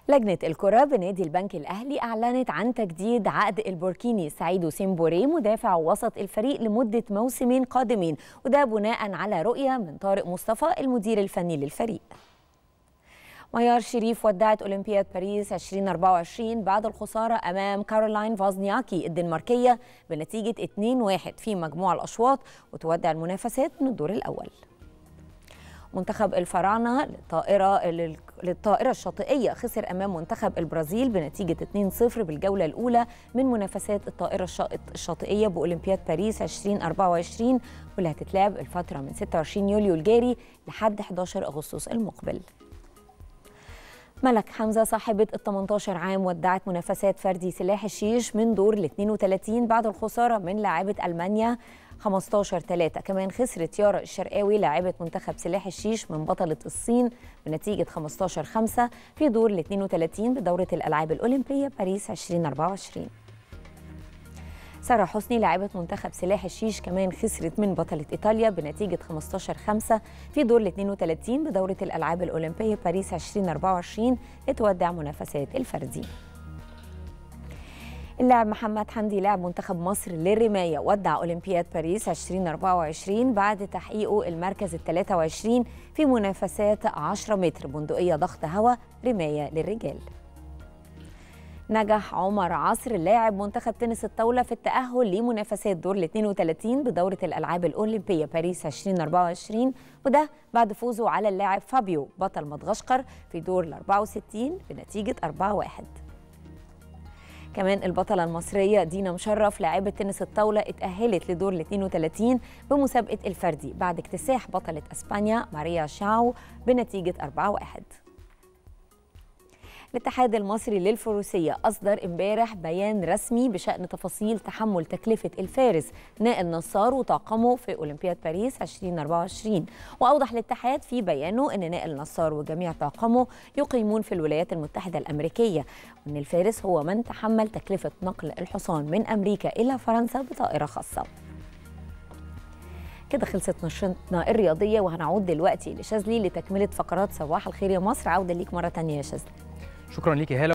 لجنة الكرة بنادي البنك الأهلي أعلنت عن تجديد عقد البوركيني سعيدو سيمبوري مدافع وسط الفريق لمدة موسمين قادمين، وده بناء على رؤية من طارق مصطفى المدير الفني للفريق. ميار شريف ودعت أولمبياد باريس 2024 بعد الخسارة أمام كارولاين فازنياكي الدنماركية بنتيجة 2-1 في مجموع الأشواط، وتودع المنافسات من الدور الأول. منتخب الفراعنة للطائرة الشاطئية خسر أمام منتخب البرازيل بنتيجة 2-0 بالجولة الأولى من منافسات الطائرة الشاطئية بأولمبياد باريس 2024، واللي هتتلعب الفترة من 26 يوليو الجاري لحد 11 أغسطس المقبل. ملك حمزة صاحبة ال 18 عام ودعت منافسات فردي سلاح الشيش من دور ال 32 بعد الخسارة من لاعبة ألمانيا 15-3. كمان خسرت يارا الشرقاوي لاعبة منتخب سلاح الشيش من بطلة الصين بنتيجة 15-5 في دور ال 32 بدورة الألعاب الأولمبية باريس 2024. سارة حسني لاعبة منتخب سلاح الشيش كمان خسرت من بطلة إيطاليا بنتيجة 15-5 في دور ال 32 بدورة الألعاب الأولمبية باريس 2024 لتودع منافسات الفردي. اللاعب محمد حمدي لاعب منتخب مصر للرماية ودع أولمبياد باريس 2024 بعد تحقيقه المركز ال 23 في منافسات 10 متر بندقية ضغط هواء رماية للرجال. نجح عمر عصر لاعب منتخب تنس الطاولة في التأهل لمنافسات دور ال 32 بدورة الألعاب الأولمبية باريس 2024، وده بعد فوزه على اللاعب فابيو بطل مدغشقر في دور ال 64 بنتيجة 4-1. كمان البطلة المصرية دينا مشرف لاعبة تنس الطاولة اتأهلت لدور ال 32 بمسابقة الفردي بعد اكتساح بطلة اسبانيا ماريا شاو بنتيجة 4-1. الاتحاد المصري للفروسية أصدر امبارح بيان رسمي بشأن تفاصيل تحمل تكلفة الفارس نائل نصار وطاقمه في أولمبياد باريس 2024، وأوضح الاتحاد في بيانه أن نائل نصار وجميع طاقمه يقيمون في الولايات المتحدة الأمريكية، وأن الفارس هو من تحمل تكلفة نقل الحصان من أمريكا إلى فرنسا بطائرة خاصة. كده خلصت نشرتنا الرياضية، وهنعود دلوقتي لشاذلي لتكملة فقرات صباح الخير يا مصر. عودة ليك مرة تانية يا شاذلي. شكرا ليكي هالة.